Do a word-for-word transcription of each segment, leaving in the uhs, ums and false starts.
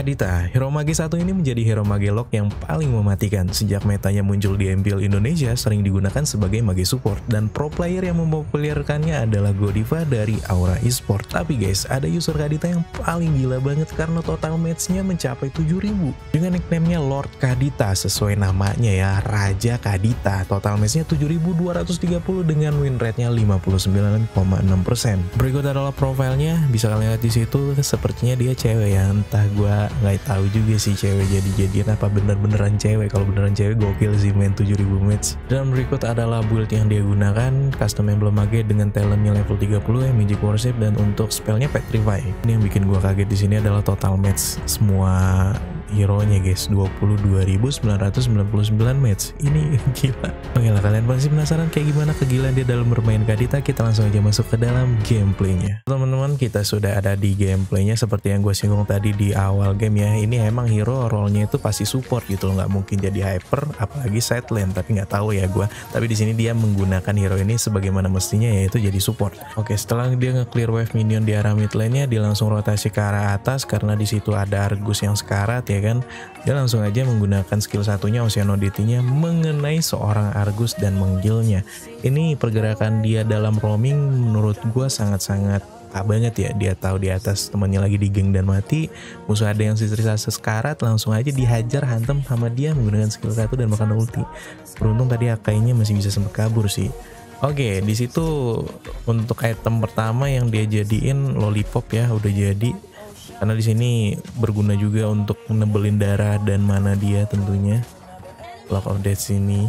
Kadita, hero mage satu ini menjadi hero mage lock yang paling mematikan. Sejak metanya muncul di M P L Indonesia, sering digunakan sebagai mage support, dan pro player yang mempopulerkannya adalah Godiva dari Aura Esport. Tapi guys, ada user Kadita yang paling gila banget karena total match-nya mencapai tujuh ribu. Dengan nickname-nya Lord Kadita, sesuai namanya ya, Raja Kadita. Total match-nya tujuh ribu dua ratus tiga puluh dengan win rate-nya lima puluh sembilan koma enam persen. Berikut adalah profilnya, bisa kalian lihat di situ. Sepertinya dia cewek ya, entah gua nggak tahu juga sih cewek jadi-jadian apa bener-beneran cewek. Kalau beneran cewek gokil sih main tujuh ribu match. Dan berikut adalah build yang dia gunakan, custom emblem mage dengan talentnya level tiga puluh ya, magic worship, dan untuk spellnya petrify. Ini yang bikin gua kaget di sini adalah total match semua hero-nya guys, dua puluh dua ribu sembilan ratus sembilan puluh sembilan match. Ini gila. Oke lah, kalian pasti penasaran kayak gimana kegilaan dia dalam bermain Kadita. Kita langsung aja masuk ke dalam gameplaynya. Teman-teman, kita sudah ada di gameplaynya seperti yang gue singgung tadi di awal game ya. Ini emang hero role-nya itu pasti support gitu loh, nggak mungkin jadi hyper apalagi side lane. Tapi nggak tahu ya gue. Tapi di sini dia menggunakan hero ini sebagaimana mestinya, yaitu jadi support. Oke, setelah dia nge-clear wave minion di arah mid lane-nya, dia langsung rotasi ke arah atas karena di situ ada Argus yang sekarat ya kan. Dia langsung aja menggunakan skill satunya Oceanodity-nya mengenai seorang Argus dan menggilnya. Ini pergerakan dia dalam roaming menurut gue sangat-sangat tak banget ya. Dia tahu di atas temannya lagi di geng dan mati, musuh ada yang sisa sekarat, langsung aja dihajar hantam sama dia menggunakan skill satu dan makan ulti. Beruntung tadi Akainya masih bisa sempat kabur sih. Oke, di situ untuk item pertama yang dia jadiin lollipop ya, udah jadi. Karena di sini berguna juga untuk nebelin darah dan mana dia tentunya. Clock of Death sini.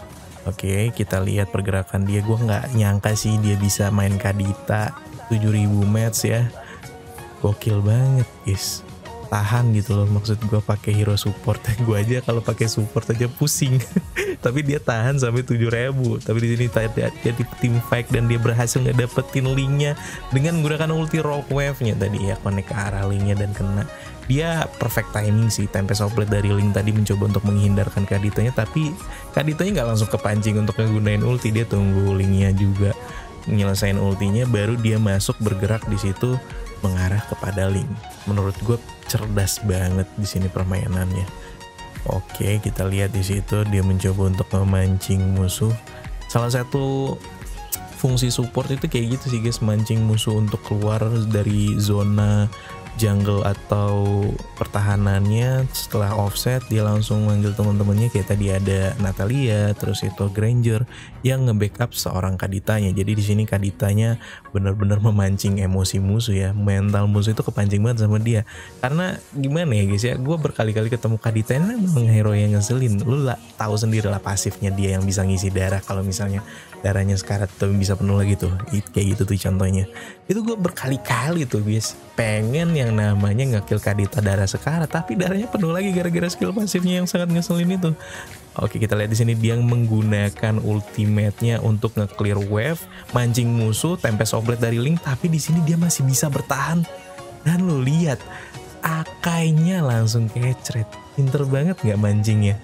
Oke, kita lihat pergerakan dia. Gue nggak nyangka sih dia bisa main Kadita tujuh ribu match ya. Gokil banget guys. Tahan gitu loh, maksud gue pakai hero support. Gue aja kalau pakai support aja pusing. Tapi dia tahan sampai tujuh ribu. Tapi di sini dia di team fight dan dia berhasil ngedapetin linknya dengan menggunakan ulti rock wave-nya tadi ya, connect ke arah linknya dan kena. Dia perfect timing sih, Tempest of Blade dari link tadi mencoba untuk menghindarkan Kaditanya, tapi Kaditanya nggak langsung kepancing untuk ngegunain ulti. Dia tunggu linknya juga nyelesain ultinya, baru dia masuk bergerak di situ mengarah kepada link. Menurut gue cerdas banget di sini permainannya. Oke, kita lihat di situ dia mencoba untuk memancing musuh. Salah satu fungsi support itu kayak gitu sih guys, mancing musuh untuk keluar dari zona jungle atau pertahanannya. Setelah offset dia langsung manggil teman-temannya, kayak tadi ada Natalia, terus itu Granger yang nge-backup seorang Kaditanya. Jadi di sini Kaditanya benar-benar memancing emosi musuh ya, mental musuh itu kepancing banget sama dia. Karena gimana ya guys ya, gue berkali-kali ketemu Kadita ini memang hero yang ngeselin. Lu lah tahu sendiri lah pasifnya dia yang bisa ngisi darah kalau misalnya darahnya sekarat tuh bisa penuh lagi tuh, kayak gitu tuh contohnya. Itu gue berkali-kali tuh guys pengen yang namanya nge-kill Kadita darah sekarat, tapi darahnya penuh lagi gara-gara skill pasifnya yang sangat ngeselin itu. Oke, kita lihat di sini dia menggunakan ultimate-nya untuk nge-clear wave, mancing musuh, Tempest of Blade dari link, tapi di sini dia masih bisa bertahan. Dan lo lihat Akainya langsung kecret. Pinter banget nggak mancingnya.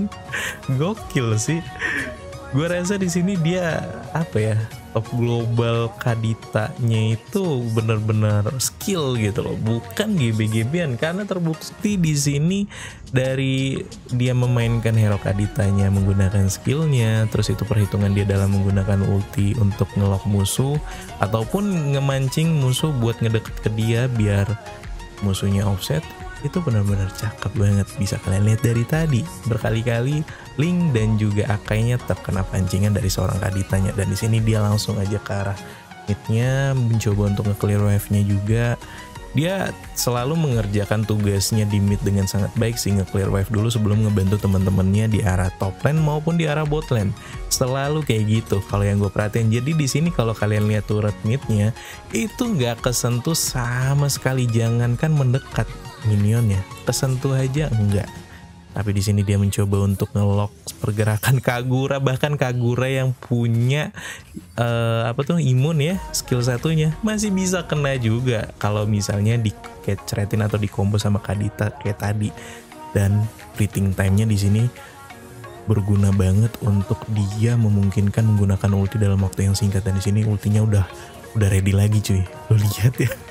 Gokil sih. Gue rasa di sini dia apa ya, top global Kaditanya itu benar-benar skill gitu loh, bukan G B G B-an. Karena terbukti di sini dari dia memainkan hero Kaditanya menggunakan skillnya, terus itu perhitungan dia dalam menggunakan ulti untuk ngelock musuh ataupun ngemancing musuh buat ngedeket ke dia biar musuhnya offset. Itu benar-benar cakep banget. Bisa kalian lihat dari tadi berkali-kali Link dan juga Akainya terkena pancingan dari seorang Kaditanya, dan di sini dia langsung aja ke arah midnya mencoba untuk nge-clear wave-nya juga. Dia selalu mengerjakan tugasnya di mid dengan sangat baik sih, nge-clear wave dulu sebelum ngebantu teman-temannya di arah top lane maupun di arah bot lane. Selalu kayak gitu kalau yang gue perhatiin. Jadi di sini kalau kalian lihat turret midnya itu nggak kesentuh sama sekali, jangankan mendekat minionnya, kesentuh aja enggak. Tapi di sini dia mencoba untuk ngelock pergerakan Kagura, bahkan Kagura yang punya uh, apa tuh imun ya, skill satunya masih bisa kena juga kalau misalnya dikecretin atau dikombo sama Kadita kayak tadi. Dan fleeting time-nya di sini berguna banget untuk dia memungkinkan menggunakan ulti dalam waktu yang singkat, dan di sini ultinya udah udah ready lagi cuy. Lo lihat ya.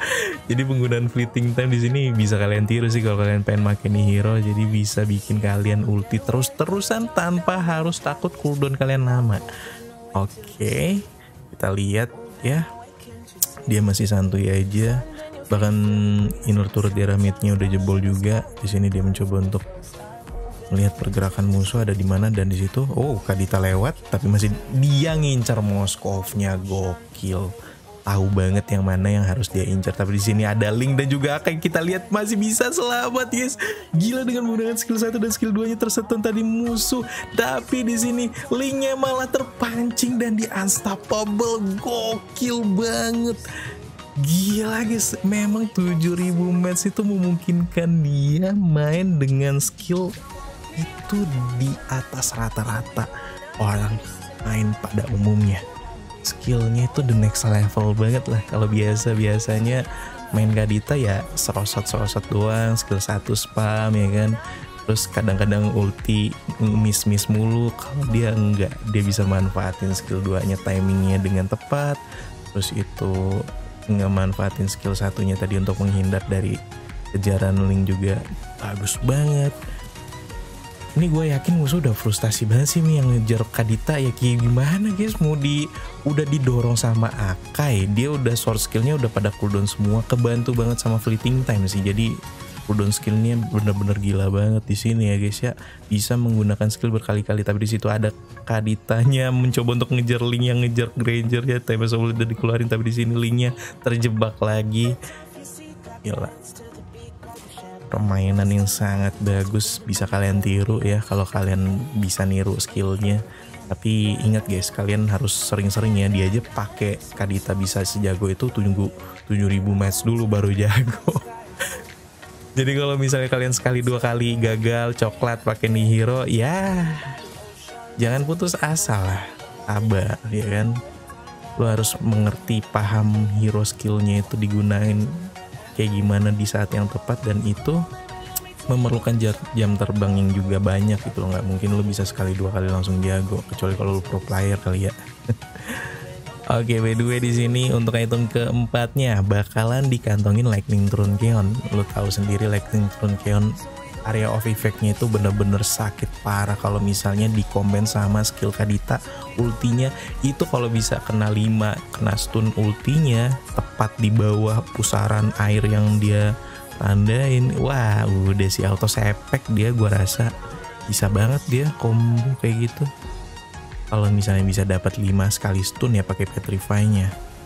Jadi penggunaan fleeting time di sini bisa kalian tiru sih kalau kalian pengen make Nihiro. Jadi bisa bikin kalian ulti terus-terusan tanpa harus takut cooldown kalian lama. Oke, kita lihat ya. Dia masih santuy aja. Bahkan inner turret Deramitnya udah jebol juga. Di sini dia mencoba untuk melihat pergerakan musuh ada di mana, dan di situ oh Kadita lewat tapi masih dia ngincar Moskovnya. Gokil, tahu banget yang mana yang harus dia incar. Tapi di sini ada Link dan juga Akai, kita lihat masih bisa selamat, guys. Gila, dengan menggunakan skill satu dan skill dua nya tersetun tadi musuh, tapi di sini Linknya malah terpancing dan di unstoppable. Gokil banget. Gila guys, memang tujuh ribu match itu memungkinkan dia main dengan skill itu di atas rata-rata orang main pada umumnya. Skillnya itu the next level banget lah. Kalau biasa-biasanya main Kadita ya serosot-serosot doang, skill satu spam ya kan. Terus kadang-kadang ulti miss-miss mulu. Kalau dia enggak, dia bisa manfaatin skill dua nya timingnya dengan tepat. Terus itu nggak manfaatin skill satunya tadi untuk menghindar dari kejaran Link juga bagus banget. Ini gue yakin musuh udah frustasi banget sih nih yang ngejar Kadita ya. Kayak gimana guys, mau di udah didorong sama Akai, dia udah sword skillnya udah pada cooldown semua, kebantu banget sama fleeting time sih. Jadi cooldown skillnya bener-bener gila banget di sini ya guys ya, bisa menggunakan skill berkali-kali. Tapi di situ ada Kaditanya mencoba untuk ngejar Link yang ngejar Granger ya, time udah dikeluarin tapi di sini Linknya terjebak lagi. Gila, permainan yang sangat bagus, bisa kalian tiru ya kalau kalian bisa niru skillnya. Tapi ingat guys, kalian harus sering-sering ya. Dia aja pakai Kadita bisa sejago itu, tunggu tujuh ribu match dulu baru jago. Jadi kalau misalnya kalian sekali dua kali gagal coklat pakai Nihiro, ya jangan putus asa lah, sabar ya kan. Lo harus mengerti, paham hero skillnya itu digunain kayak gimana di saat yang tepat, dan itu memerlukan jam terbang yang juga banyak gitu loh. Nggak mungkin lo bisa sekali dua kali langsung jago, kecuali kalau lo pro player kali ya. Oke, by the way di sini untuk item keempatnya bakalan dikantongin Lightning Throne Keon. Lo tahu sendiri Lightning Throne Keon area of effect-nya itu bener-bener sakit parah kalau misalnya dikombin sama skill Kadita. Ultinya itu kalau bisa kena lima, kena stun ultinya tepat di bawah pusaran air yang dia tandain, wah udah si auto sepek dia. Gua rasa bisa banget dia combo kayak gitu kalau misalnya bisa dapat lima sekali stun ya pakai Petrify-nya.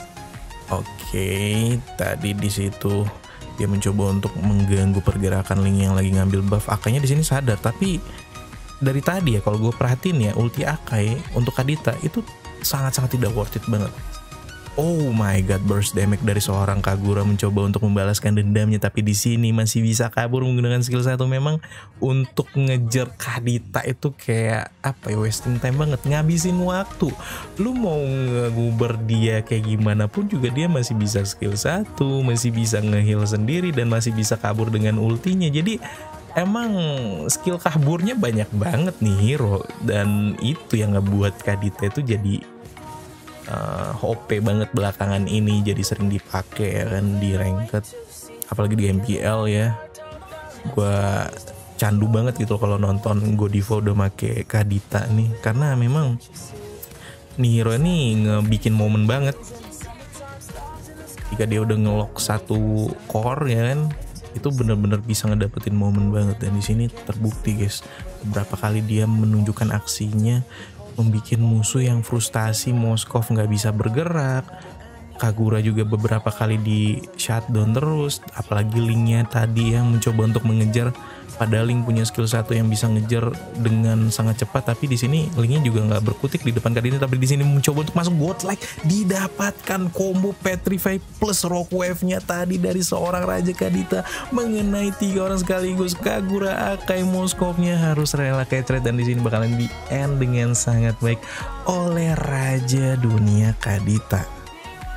Oke, tadi di situ dia mencoba untuk mengganggu pergerakan Link yang lagi ngambil buff. Akainya di sini sadar, tapi dari tadi ya kalau gue perhatiin ya, ulti Akai untuk Kadita itu sangat-sangat tidak worth it banget. Oh my god, burst damage dari seorang Kagura mencoba untuk membalaskan dendamnya, tapi di sini masih bisa kabur menggunakan skill satu. Memang untuk ngejar Kadita itu kayak apa ya, wasting time banget, ngabisin waktu. Lu mau nguber dia kayak gimana pun juga dia masih bisa skill satu, masih bisa ngeheal sendiri, dan masih bisa kabur dengan ultinya. Jadi emang skill kaburnya banyak banget nih hero, dan itu yang ngebuat Kadita itu jadi Uh, O P banget belakangan ini, jadi sering dipakai ya kan di ranked, apalagi di M P L ya. Gua candu banget gitu kalau nonton Godiva udah make Kadita nih, karena memang nih hero ini ngebikin momen banget. Jika dia udah ngelock satu core ya kan, itu bener-bener bisa ngedapetin momen banget. Dan di sini terbukti guys, beberapa kali dia menunjukkan aksinya, membikin musuh yang frustasi. Moskov nggak bisa bergerak, Kagura juga beberapa kali di shutdown terus, apalagi Linknya tadi yang mencoba untuk mengejar, padahal Link punya skill satu yang bisa ngejar dengan sangat cepat. Tapi di sini Linknya juga nggak berkutik di depan Kadita, tapi di sini mencoba untuk masuk godlike, didapatkan combo Petrify plus rock wave-nya tadi dari seorang Raja Kadita mengenai tiga orang sekaligus. Kagura, Akai, Moskovnya harus rela catret, dan di sini bakalan di end dengan sangat baik oleh Raja Dunia Kadita.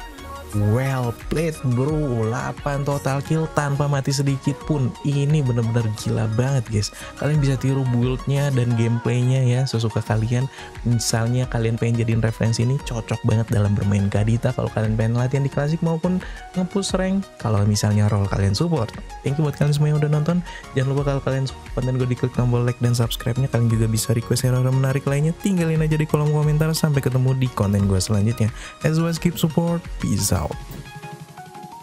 Well played bro, delapan total kill tanpa mati sedikit pun. Ini bener-bener gila banget guys. Kalian bisa tiru build-nya dan gameplaynya ya sesuka kalian. Misalnya kalian pengen jadiin referensi, ini cocok banget dalam bermain Kadita kalau kalian pengen latihan di klasik maupun nge-push rank. Kalau misalnya role kalian support. Thank you buat kalian semua yang udah nonton. Jangan lupa kalau kalian suka konten gue, diklik tombol like dan subscribe-nya. Kalian juga bisa request hero menarik lainnya, tinggalin aja di kolom komentar. Sampai ketemu di konten gue selanjutnya. As always, keep support, peace out.